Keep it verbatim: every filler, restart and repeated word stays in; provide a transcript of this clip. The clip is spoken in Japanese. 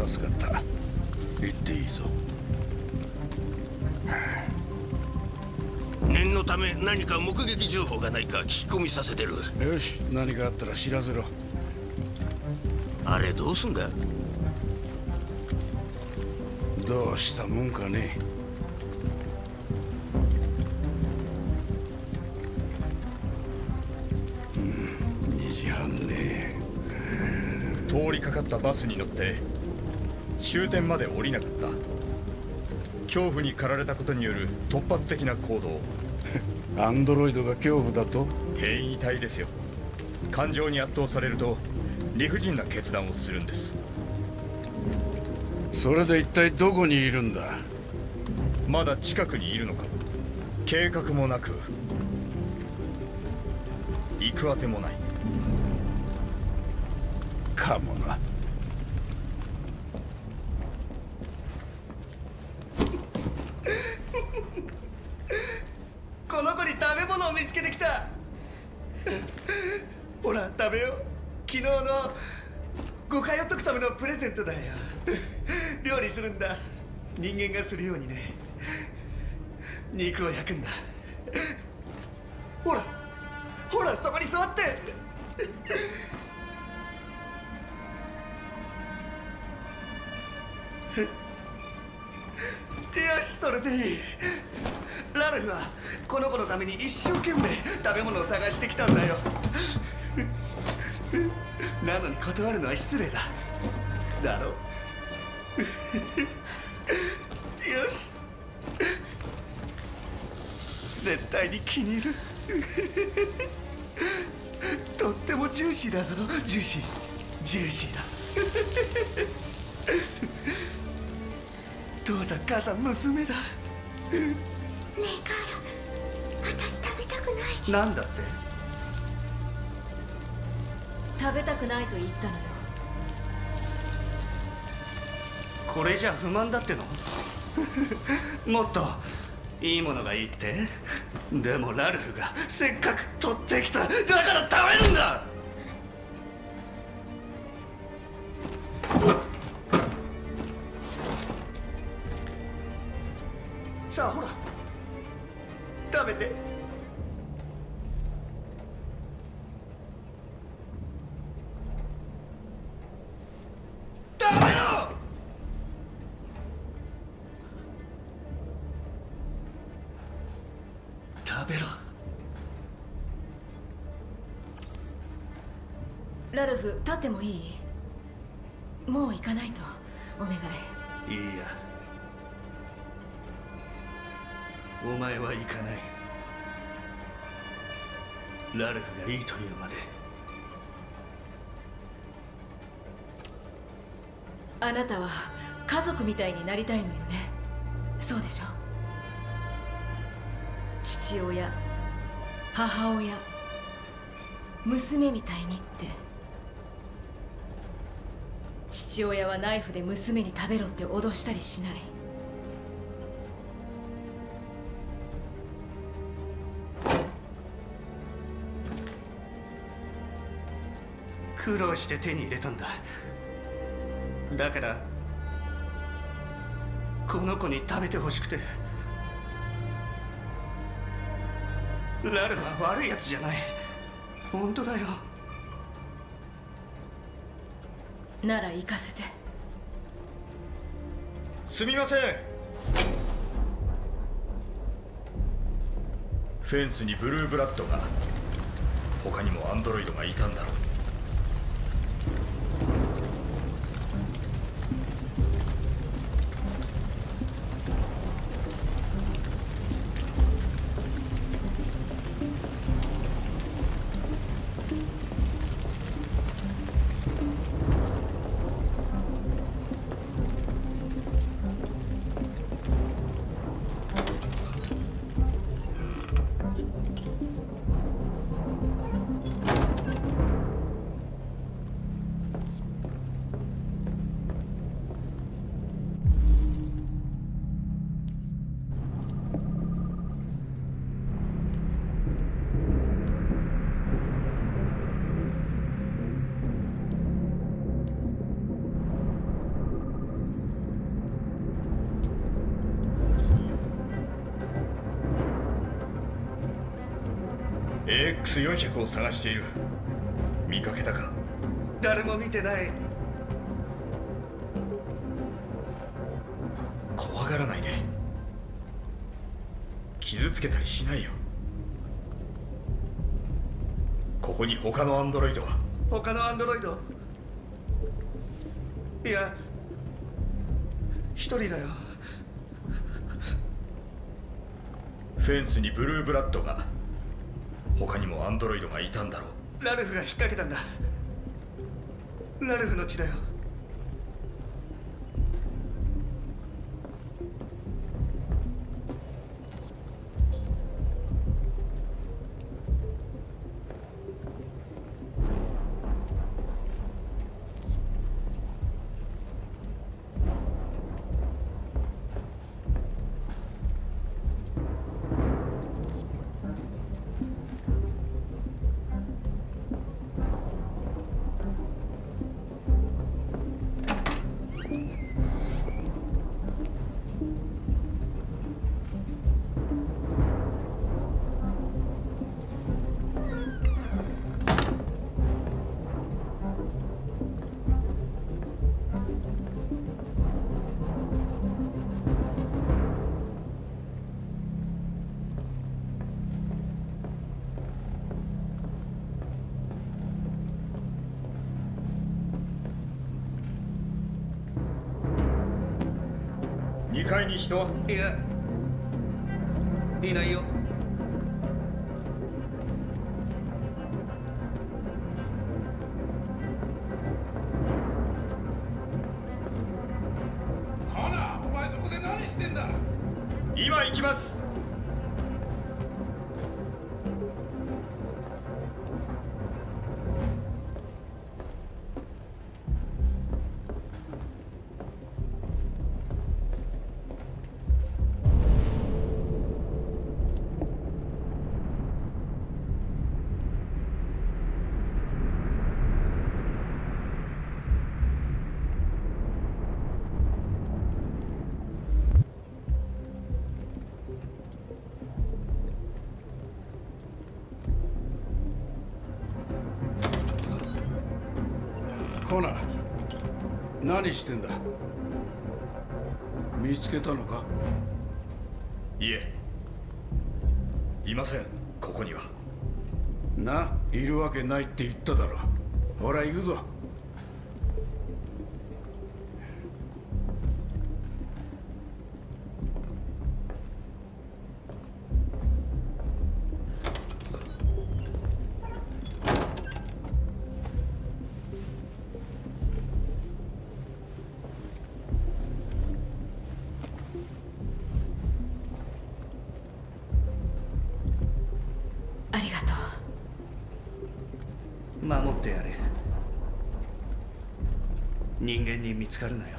助かった。行っていいぞ。 念のため何か目撃情報がないか聞き込みさせてる。 よし、何かあったら知らせろ。 あれどうすんだ？ どうしたもんかね。うん、にじはんね。 通りかかったバスに乗って終点まで降りなかった。恐怖に駆られたことによる突発的な行動。 アンドロイドが恐怖だと？ 変異体ですよ。感情に圧倒されると理不尽な決断をするんです。 それで一体どこにいるんだ？ まだ近くにいるのか。計画もなく行くあてもない。 かもな。 この子に食べ物を見つけてきた。ほら食べよう。昨日の誤解を解くためのプレゼントだよ。料理するんだ。人間がするようにね。肉を焼くんだ。ほらほら、そこに座って。よし、それでいい。ラルフはこの子のために一生懸命食べ物を探してきたんだよ。なのに断るのは失礼だ。だろ？よし、絶対に気に入る。とってもジューシーだぞ。ジューシージューシーだ。父さん母さん娘だ。ねえカーラ、私食べたくない。 なんだって？ 食べたくないと言ったのよ。 これじゃ不満だっての？もっといいものがいいって？でもラルフがせっかく取ってきた。だから食べるんだ。さあほら食べて。食べろ。食べろ。 ラルフ、立ってもいい？もう行かないと。お願い。 いいや、お前は行かない。ラルフがいいというまで。 あなたは家族みたいになりたいのよね。そうでしょ？父親、母親、娘みたいにって。父親はナイフで娘に食べろって脅したりしない。 苦労して手に入れたんだ。だからこの子に食べてほしくて。ラルフは悪いやつじゃない。本当だよ。 なら行かせて。 すみません。フェンスにブルーブラッドが。他にもアンドロイドがいたんだろう。 エーエックスよんひゃく を探している。見かけたか？ 誰も見てない。 怖がらないで。傷つけたりしないよ。ここに他のアンドロイドは？ 他のアンドロイド？いや、一人だよ。 フェンスにブルーブラッドが。他にもアンドロイドがいたんだろう。 ラルフが引っ掛けたんだ。ラルフの血だよ。 にかいに人は？ いや、いないよ。 コナー、お前そこで何してんだ？ 今行きます。 コナー、何してんだ？見つけたのか？ いえ、いません、ここには。 な、いるわけないって言っただろ。ほら行くぞ。 ありがとう。 守ってやれ。人間に見つかるなよ。